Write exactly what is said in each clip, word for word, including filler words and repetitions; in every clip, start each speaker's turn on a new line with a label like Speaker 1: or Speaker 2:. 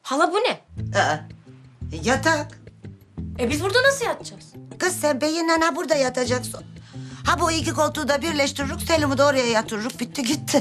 Speaker 1: Hala bu ne?
Speaker 2: Aa, yatak.
Speaker 1: E biz burada nasıl yatacağız?
Speaker 2: Kız sen beyinle ha burada yatacaksın. Ha bu iki koltuğu da birleştiririk, Selim'i de oraya yatırırık. Bitti gitti.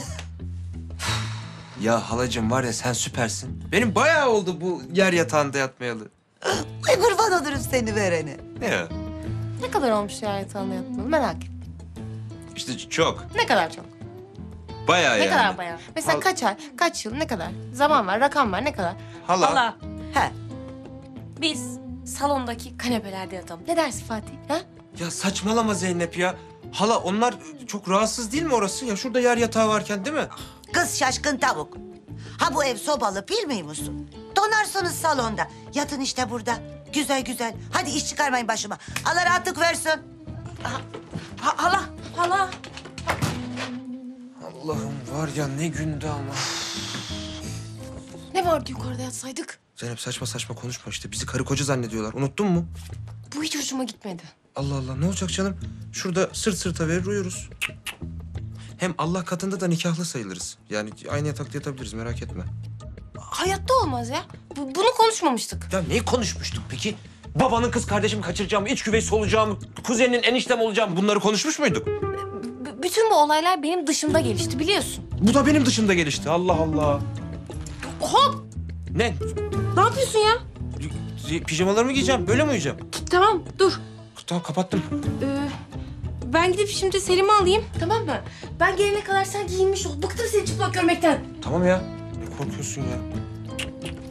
Speaker 3: Ya halacığım var ya sen süpersin. Benim bayağı oldu bu yer yatağında yatmayalı.
Speaker 2: Ay kurban olurum seni verene.
Speaker 3: Ne ya?
Speaker 1: Ne kadar olmuş ya yatağında yattığını merak ettim.
Speaker 3: İşte çok.
Speaker 1: Ne kadar çok?
Speaker 3: Bayağı
Speaker 1: Ne
Speaker 3: yani.
Speaker 1: kadar bayağı? Mesela
Speaker 3: Hal-
Speaker 1: kaç ay, kaç yıl, ne kadar? Zaman var, rakam var, ne kadar?
Speaker 3: Hala.
Speaker 1: Hala.
Speaker 2: He.
Speaker 1: Biz salondaki kanepelerde yatalım. Ne dersin Fatih? Ha?
Speaker 3: Ya saçmalama Zeynep ya. Hala onlar çok rahatsız değil mi orası? Ya şurada yer yatağı varken değil mi?
Speaker 2: Kız şaşkın tavuk. Ha bu ev sobalı bilmiyor musun? Donarsınız salonda. Yatın işte burada. Güzel güzel. Hadi iş çıkarmayın başıma. Allah rahatlık versin.
Speaker 1: Ha, hala, hala.
Speaker 3: Allah'ım var ya ne gündü ama.
Speaker 1: Ne vardı yukarıda yatsaydık?
Speaker 3: Zeynep saçma saçma konuşma işte. Bizi karı koca zannediyorlar. Unuttun mu?
Speaker 1: Bu hiç hoşuma gitmedi.
Speaker 3: Allah Allah ne olacak canım? Şurada sırt sırta verir uyuruz. Hem Allah katında da nikahlı sayılırız. Yani aynı yatakta yatabiliriz merak etme.
Speaker 1: Hayatta olmaz ya. Bu, bunu konuşmamıştık.
Speaker 3: Ya neyi konuşmuştuk peki? Babanın kız kardeşimi kaçıracağım, iç güveysi olacağım, kuzeninin eniştem olacağım. Bunları konuşmuş muyduk?
Speaker 1: B- bütün bu olaylar benim dışımda gelişti biliyorsun.
Speaker 3: Bu da benim dışımda gelişti. Allah Allah.
Speaker 1: Hop!
Speaker 3: Ne?
Speaker 1: Ne yapıyorsun ya?
Speaker 3: Pijamalarımı giyeceğim. Böyle mi uyuyacağım?
Speaker 1: Tamam dur.
Speaker 3: Tamam kapattım.
Speaker 1: Ee, ben gidip şimdi Selim'i alayım. Tamam mı? Ben gelene kadar sen giyinmiş ol. Bıktım seni çıplak görmekten.
Speaker 3: Tamam ya. Ne korkuyorsun ya?